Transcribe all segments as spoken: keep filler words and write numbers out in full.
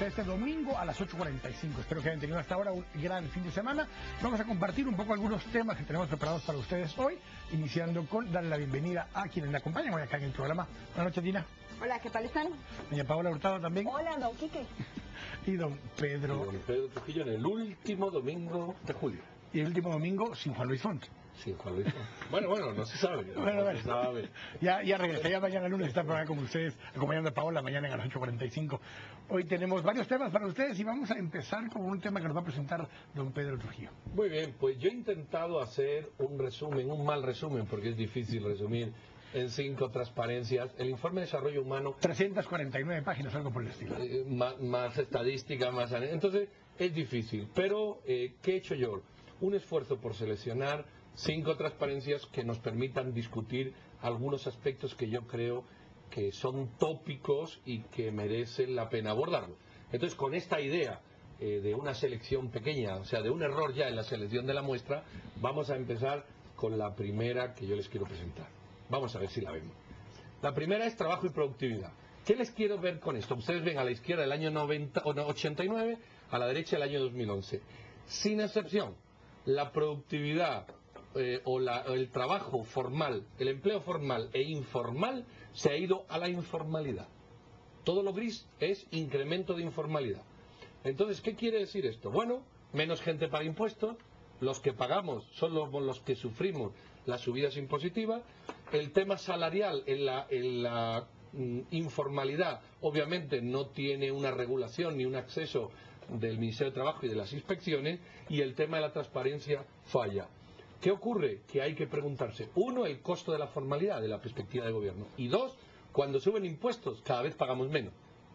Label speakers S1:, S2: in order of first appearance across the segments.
S1: este domingo a las ocho cuarenta y cinco. Espero que hayan tenido hasta ahora un gran fin de semana. Vamos a compartir un poco algunos temas que tenemos preparados para ustedes hoy, iniciando con darle la bienvenida a quienes me acompañan hoy acá en el programa. Buenas noches, Dina.
S2: Hola, ¿qué tal están?
S1: Doña Paola Hurtado también.
S2: Hola, don Quique.
S1: Y don Pedro.
S3: Y don Pedro Trujillo en el último domingo de julio.
S1: Y el último domingo sin Juan Luis Font.
S3: Sin Juan Luis Font. Bueno, bueno, no se sabe. No,
S1: bueno,
S3: no
S1: bueno.
S3: se sabe.
S1: Ya, ya regresé, ya mañana lunes está el programa con ustedes, acompañando a Paola mañana a las ocho cuarenta y cinco. Hoy tenemos varios temas para ustedes y vamos a empezar con un tema que nos va a presentar don Pedro Trujillo.
S3: Muy bien, pues yo he intentado hacer un resumen, un mal resumen, porque es difícil resumir en cinco transparencias el informe de desarrollo humano.
S1: trescientas cuarenta y nueve páginas, algo por el estilo.
S3: Eh, más, más estadística, más... Entonces, es difícil. Pero, eh, ¿qué he hecho yo? Un esfuerzo por seleccionar cinco transparencias que nos permitan discutir algunos aspectos que yo creo que son tópicos y que merecen la pena abordarlos. Entonces, con esta idea eh, de una selección pequeña, o sea, de un error ya en la selección de la muestra, vamos a empezar con la primera que yo les quiero presentar. Vamos a ver si la vemos. La primera es trabajo y productividad. ¿Qué les quiero ver con esto? Ustedes ven a la izquierda el año noventa, o no, ochenta y nueve, a la derecha el año dos mil once. Sin excepción, la productividad eh, o, la, o el trabajo formal, el empleo formal e informal se ha ido a la informalidad. Todo lo gris es incremento de informalidad. Entonces, ¿qué quiere decir esto? Bueno, menos gente paga impuestos, los que pagamos son los, los que sufrimos las subidas impositivas, el tema salarial en la, en la mm, informalidad obviamente no tiene una regulación ni un acceso del Ministerio de Trabajo y de las inspecciones, y el tema de la transparencia falla. ¿Qué ocurre? Que hay que preguntarse, uno, el costo de la formalidad de la perspectiva de gobierno, y dos, cuando suben impuestos cada vez pagamos menos,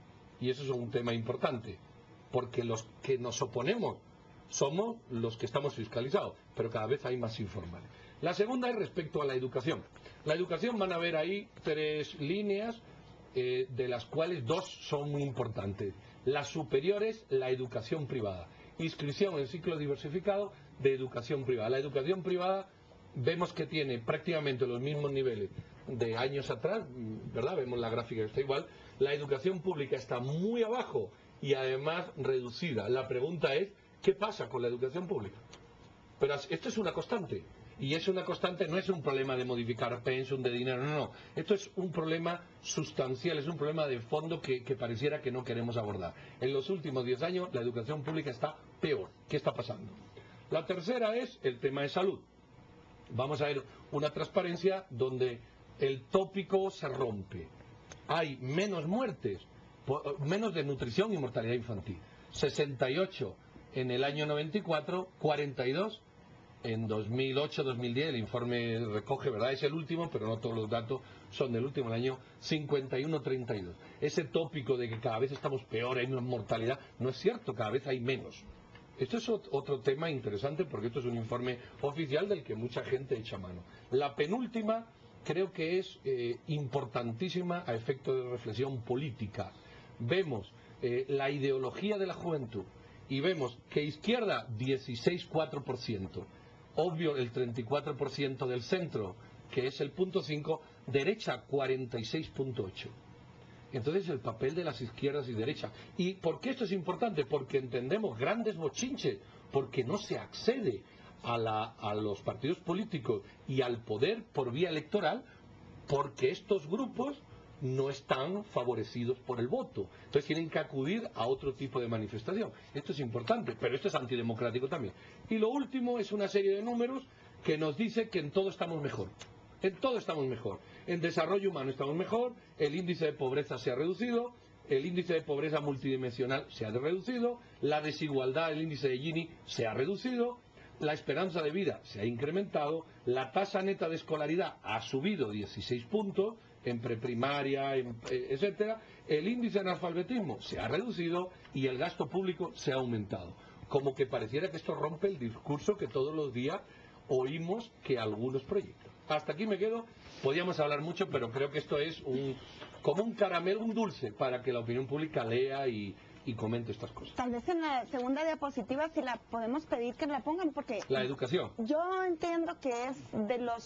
S3: y eso es un tema importante, porque los que nos oponemos somos los que estamos fiscalizados, pero cada vez hay más informales. La segunda es respecto a la educación. La educación, van a ver ahí tres líneas, eh, de las cuales dos son muy importantes. La superior es la educación privada. Inscripción en ciclo diversificado de educación privada. La educación privada vemos que tiene prácticamente los mismos niveles de años atrás, ¿verdad? Vemos la gráfica que está igual. La educación pública está muy abajo y además reducida. La pregunta es, ¿qué pasa con la educación pública? Pero esto es una constante. Y es una constante, no es un problema de modificar pensum, de dinero, no, no. Esto es un problema sustancial, es un problema de fondo que, que pareciera que no queremos abordar. En los últimos diez años la educación pública está peor. ¿Qué está pasando? La tercera es el tema de salud. Vamos a ver una transparencia donde el tópico se rompe. Hay menos muertes, menos desnutrición y mortalidad infantil. sesenta y ocho en el año noventa y cuatro, cuarenta y dos en dos mil ocho dos mil diez, el informe recoge, ¿verdad? Es el último, pero no todos los datos son del último, el año cincuenta y uno treinta y dos. Ese tópico de que cada vez estamos peor, hay menos mortalidad, no es cierto, cada vez hay menos. Esto es otro tema interesante porque esto es un informe oficial del que mucha gente echa mano. La penúltima creo que es eh, importantísima a efecto de reflexión política. Vemos eh, la ideología de la juventud y vemos que izquierda dieciséis coma cuatro por ciento, obvio el treinta y cuatro por ciento del centro, que es el punto cinco, derecha cuarenta y seis punto ocho. Entonces el papel de las izquierdas y derechas. ¿Y por qué esto es importante? Porque entendemos grandes bochinches, porque no se accede a, la, a los partidos políticos y al poder por vía electoral, porque estos grupos no están favorecidos por el voto. Entonces tienen que acudir a otro tipo de manifestación. Esto es importante, pero esto es antidemocrático también. Y lo último es una serie de números que nos dice que en todo estamos mejor. En todo estamos mejor. En desarrollo humano estamos mejor, el índice de pobreza se ha reducido, el índice de pobreza multidimensional se ha reducido, la desigualdad, el índice de Gini se ha reducido, la esperanza de vida se ha incrementado, la tasa neta de escolaridad ha subido dieciséis puntos, en preprimaria, en, etcétera, el índice de analfabetismo se ha reducido y el gasto público se ha aumentado. Como que pareciera que esto rompe el discurso que todos los días oímos que algunos proyectan. Hasta aquí me quedo, podíamos hablar mucho, pero creo que esto es un como un caramelo, un dulce, para que la opinión pública lea y, y comente estas cosas.
S2: Tal vez en la segunda diapositiva si la podemos pedir que la pongan, porque...
S3: La educación.
S2: Yo entiendo que es de los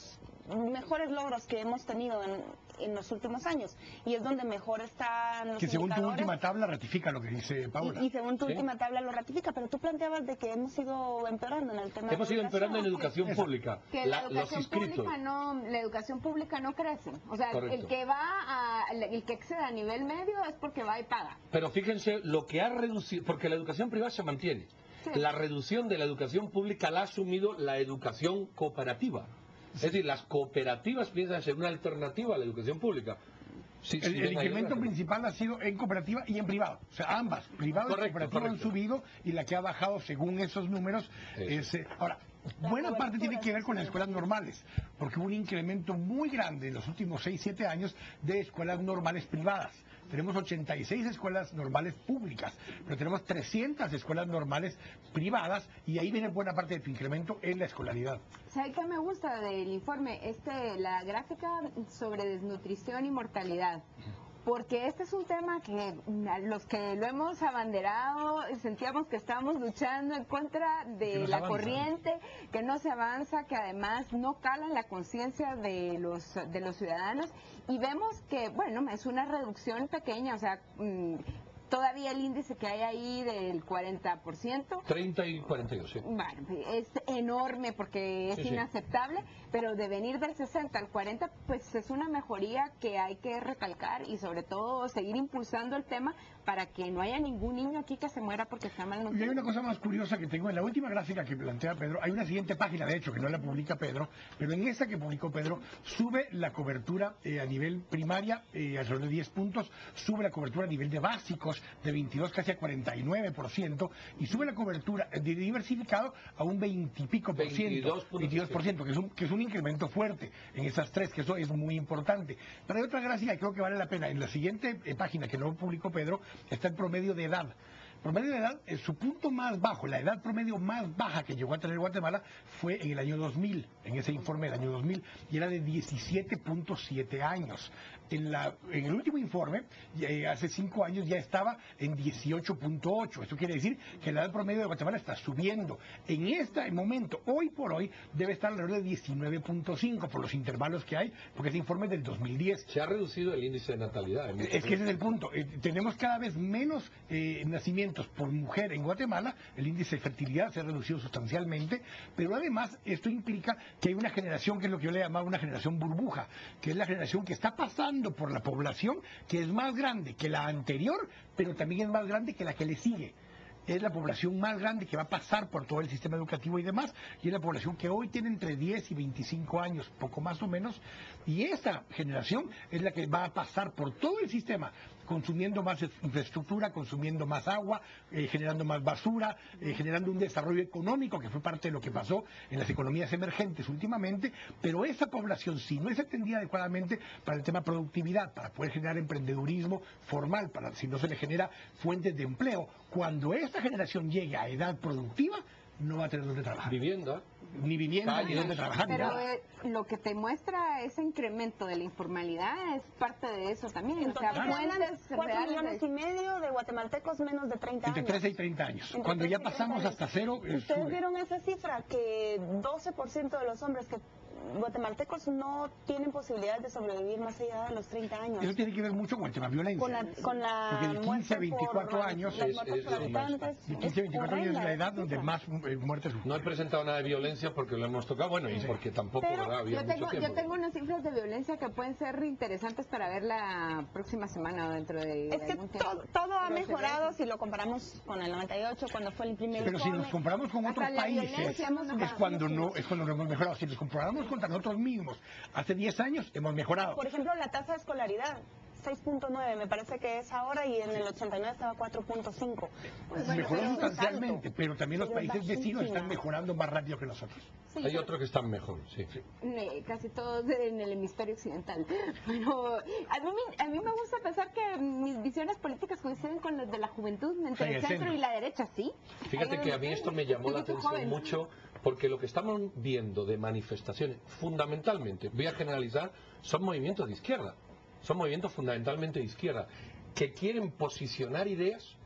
S2: mejores logros que hemos tenido en, en los últimos años. Y es donde mejor están los
S1: Que según tu
S2: indicadores.
S1: última tabla ratifica lo que dice Paula.
S2: Y, y según tu
S3: Sí.
S2: última tabla lo ratifica, pero tú planteabas de que hemos ido empeorando en el tema
S3: Hemos
S2: de
S3: ido
S2: educación.
S3: empeorando en educación
S1: Eso.
S3: pública.
S4: Que
S3: La-
S4: la
S3: los
S4: educación
S3: inscritos.
S4: pública no, la educación pública no crece. O sea,
S3: Correcto.
S4: el que va a, el que excede a nivel medio es porque va y paga.
S3: Pero fíjense lo que ha reducido, porque la educación privada se mantiene.
S4: Sí.
S3: La reducción de la educación pública la ha asumido la educación cooperativa. Es decir, las cooperativas piensan ser una alternativa a la educación pública. Sí, sí,
S1: El, el
S3: venga,
S1: incremento
S3: Yolanda.
S1: principal ha sido en cooperativa y en privado. O sea, ambas, privado y
S3: Correcto,
S1: cooperativo, han
S3: correcto.
S1: subido y la que ha bajado según esos números
S3: Eso.
S1: es... eh, ahora,
S2: La
S1: buena parte
S2: cobertura,
S1: tiene que ver
S2: sí,
S1: con las
S2: sí.
S1: escuelas normales, porque hubo un incremento muy grande en los últimos seis siete años de escuelas normales privadas. Tenemos ochenta y seis escuelas normales públicas, pero tenemos trescientas escuelas normales privadas y ahí viene buena parte de tu incremento en la escolaridad.
S4: ¿Sabe qué me gusta del informe? Este, la gráfica sobre desnutrición y mortalidad. Porque este es un tema que mm, a los que lo hemos abanderado sentíamos que estábamos luchando en contra
S1: Que
S4: de
S1: no se
S4: la
S1: avanza.
S4: corriente, que no se avanza, que además no cala en la conciencia de los de los ciudadanos y vemos que, bueno, es una reducción pequeña, o sea, mm, todavía el índice que hay ahí del cuarenta por ciento.
S3: treinta y cuarenta y dos, sí.
S4: Bueno, es enorme porque es
S3: Sí, sí.
S4: inaceptable, pero de venir del sesenta al cuarenta, pues es una mejoría que hay que recalcar y sobre todo seguir impulsando el tema para que no haya ningún niño aquí que se muera porque está
S1: Y hay
S4: malnutrido.
S1: una cosa más curiosa que tengo en la última gráfica que plantea Pedro. Hay una siguiente página, de hecho, que no la publica Pedro, pero en esa que publicó Pedro sube la cobertura eh, a nivel primaria eh, alrededor de diez puntos, sube la cobertura a nivel de básicos de veintidós casi a cuarenta y nueve por ciento y sube la cobertura de diversificado a un veinte y pico por ciento, veintidós por ciento, que es un que es un incremento fuerte en esas tres, que eso es muy importante. Pero hay otra gráfica que creo que vale la pena. En la siguiente eh, página que no publicó Pedro está el promedio de edad. Promedio de edad, eh, su punto más bajo, la edad promedio más baja que llegó a tener Guatemala fue en el año dos mil, en ese informe del año dos mil, y era de diecisiete punto siete años. En, la, en el último informe, eh, hace cinco años, ya estaba en dieciocho punto ocho. Esto quiere decir que la edad promedio de Guatemala está subiendo. En este momento, hoy por hoy, debe estar alrededor de diecinueve punto cinco por los intervalos que hay, porque ese informe es del dos mil diez.
S3: Se ha reducido el índice de natalidad. en muchos
S1: Es que ese es el
S3: lugares.
S1: punto. Eh, tenemos cada vez menos eh, nacimientos por mujer en Guatemala. El índice de fertilidad se ha reducido sustancialmente. Pero además esto implica que hay una generación que es lo que yo le llamaba una generación burbuja, que es la generación que está pasando por la población, que es más grande que la anterior, pero también es más grande que la que le sigue. Es la población más grande que va a pasar por todo el sistema educativo y demás, y es la población que hoy tiene entre diez y veinticinco años, poco más o menos, y esta generación es la que va a pasar por todo el sistema, consumiendo más infraestructura, consumiendo más agua, eh, generando más basura, eh, generando un desarrollo económico, que fue parte de lo que pasó en las economías emergentes últimamente, pero esa población, si no es atendida adecuadamente para el tema productividad, para poder generar emprendedurismo formal, para si no se le genera fuentes de empleo, cuando esta generación llegue a edad productiva, no va a tener dónde trabajar.
S3: Vivienda.
S1: Ni vivienda,
S3: Calle.
S1: ni dónde trabajar, ni
S4: Pero
S1: nada.
S4: eh, lo que te muestra ese incremento de la informalidad es parte de eso también.
S2: En
S4: O sea,
S2: total hablan
S4: fuentes
S2: cuatro
S4: reales
S2: millones
S4: de-
S2: y medio de guatemaltecos menos de treinta
S1: Entre
S2: años.
S1: trece y treinta años.
S2: Entre
S1: Cuando ya
S2: trece y
S1: pasamos
S2: treinta
S1: hasta
S2: años.
S1: cero, eh,
S2: ¿Ustedes
S1: sube.
S2: vieron esa cifra? Que doce por ciento de los hombres que guatemaltecos no tienen posibilidad de sobrevivir más allá de los treinta años.
S1: Eso tiene que ver mucho con el tema violencia.
S2: Con la, con la
S1: Porque de quince
S2: muerte
S1: a veinticuatro
S2: por-
S1: años
S2: las
S3: es-
S2: muertes
S3: es
S2: por
S3: lo más-
S2: habitantes.
S1: De quince a veinticuatro años es
S2: horrenda
S1: la edad
S2: esa
S1: donde
S2: cifra.
S1: más eh, muertes
S3: No he presentado nada de violencia porque lo hemos tocado, bueno, y porque tampoco
S4: Pero
S3: ¿verdad? había
S4: yo tengo,
S3: mucho tiempo.
S4: yo tengo unas cifras de violencia que pueden ser interesantes para ver la próxima semana o dentro de
S2: Es que
S4: algún tiempo.
S2: todo, todo ha
S4: Pero se
S2: mejorado
S4: ve-
S2: si lo comparamos con el noventa y ocho, cuando fue el primer
S1: Pero si
S2: informe.
S1: nos comparamos con
S4: Hasta
S1: otros
S4: la
S1: países,
S4: violencia hemos
S1: es
S4: mejorado
S1: cuando no
S4: muchísimo.
S1: es cuando no hemos mejorado. Si nos comparamos contra nosotros mismos, hace diez años hemos mejorado.
S2: Por ejemplo, la tasa de escolaridad, seis punto nueve me parece que es ahora, y en el ochenta y nueve estaba cuatro punto cinco. Pues bueno,
S1: Mejoró
S2: pero es
S1: sustancialmente,
S2: alto.
S1: pero también los
S2: Pero es
S1: países vecinos
S2: bajísima.
S1: están mejorando más rápido que nosotros.
S4: Sí,
S3: Hay
S4: pero-
S3: otros que están mejor, sí.
S4: Eh, casi todos en el hemisferio occidental. Pero a mí, me- a mí me gusta pensar que mis visiones políticas coinciden con las de la juventud, entre
S1: Sí,
S4: el
S1: el
S4: centro
S1: centro.
S4: y la derecha, ¿sí?
S3: Fíjate
S4: Ahí
S3: que
S4: me
S3: a mí
S4: meto.
S3: esto me llamó la
S4: Soy
S3: atención
S4: joven.
S3: mucho porque lo que estamos viendo de manifestaciones, fundamentalmente, voy a generalizar, son movimientos de izquierda, son movimientos fundamentalmente de izquierda, que quieren posicionar ideas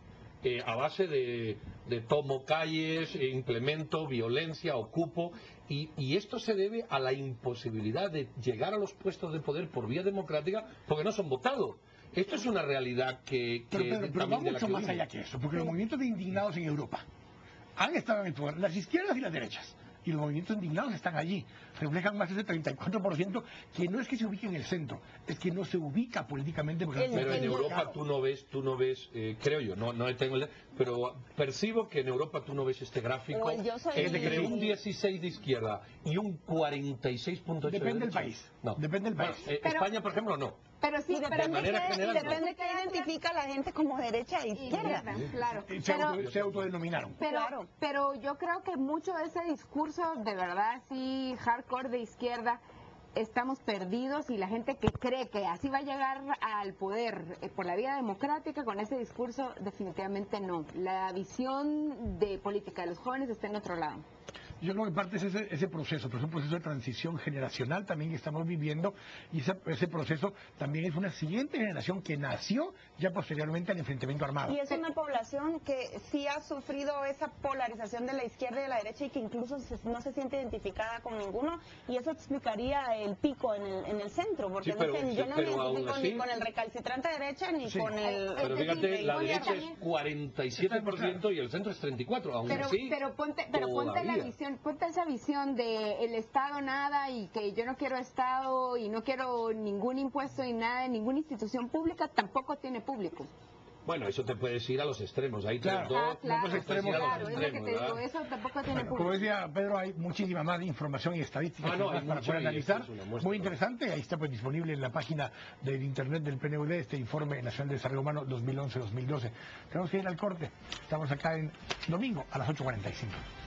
S3: eh, a base de, de tomo calles, eh, implemento violencia, ocupo, y, y esto se debe a la imposibilidad de llegar a los puestos de poder por vía democrática porque no son votados. Esto es una realidad que... que
S1: Pero, Pedro, pero va
S3: también de la
S1: mucho
S3: que
S1: más
S3: vivimos.
S1: allá que eso, porque los movimientos de indignados en Europa han estado en el poder, las izquierdas y las derechas, y los movimientos indignados están allí, reflejan más de ese treinta y cuatro por ciento que no es que se ubique en el centro, es que no se ubica políticamente. Porque
S2: El-
S3: Pero en
S2: el-
S3: Europa tú no ves, tú no ves, eh, creo yo, no, no tengo el, pero percibo que en Europa tú no ves este gráfico
S2: Pues yo soy-
S3: entre un dieciséis de izquierda y un cuarenta y seis punto ocho de
S1: Depende del
S3: derecha.
S1: país,
S3: No.
S1: depende del
S3: Bueno,
S1: país.
S3: eh,
S4: Pero-
S3: España, por ejemplo, no.
S4: Pero sí,
S2: Y
S4: pero
S2: depende,
S3: manera
S2: qué-
S3: general,
S2: y depende qué identifica a la gente como derecha e izquierda.
S4: izquierda, claro.
S1: Eh, Se,
S4: Pero,
S1: auto- se autodenominaron.
S4: pero,
S2: Claro.
S4: pero yo creo que mucho de ese discurso, de verdad, sí, hardcore de izquierda, estamos perdidos, y la gente que cree que así va a llegar al poder eh, por la vía democrática con ese discurso, definitivamente no. La visión de política de los jóvenes está en otro lado.
S1: Yo creo que parte es ese, ese proceso, pero es un proceso de transición generacional también que estamos viviendo, y ese, ese proceso también es una siguiente generación que nació ya posteriormente al enfrentamiento armado.
S2: Y es una población que sí ha sufrido esa polarización de la izquierda y de la derecha y que incluso se- no se siente identificada con ninguno, y eso explicaría el pico en el, en el centro, porque
S3: Sí, pero-
S2: dicen, yo no me
S3: pero aún
S2: identifico
S3: así-
S2: ni con el recalcitrante derecha ni
S1: Sí.
S2: con el...
S3: Pero
S4: Es
S3: fíjate,
S4: decir,
S3: la
S4: oye,
S3: derecha es
S4: también-
S3: cuarenta y siete por ciento y el centro es treinta y cuatro por ciento. Aún
S4: Pero,
S3: así,
S4: pero ponte, pero ponte la
S3: todavía.
S4: visión, ponte esa visión de el Estado nada, y que yo no quiero Estado y no quiero ningún impuesto y nada, ninguna institución pública tampoco tiene público.
S3: Bueno, eso te puedes ir a los extremos. Ahí te
S1: Claro.
S3: dos,
S4: Ah, claro,
S1: dos extremos,
S3: te puedes ir a los
S4: claro, es lo que te
S3: extremos,
S4: digo,
S3: ¿verdad?
S4: eso tampoco tiene
S1: Bueno, como
S4: público.
S1: decía Pedro, hay muchísima más información y estadísticas
S3: Ah, no,
S1: más
S3: hay
S1: para
S3: mucho,
S1: poder
S3: y
S1: analizar.
S3: esto es una muestra.
S1: Muy interesante, ahí está pues disponible en la página del internet del P N U D este informe nacional de desarrollo humano dos mil once dos mil doce. Tenemos que ir al corte, estamos acá en domingo a las ocho cuarenta y cinco.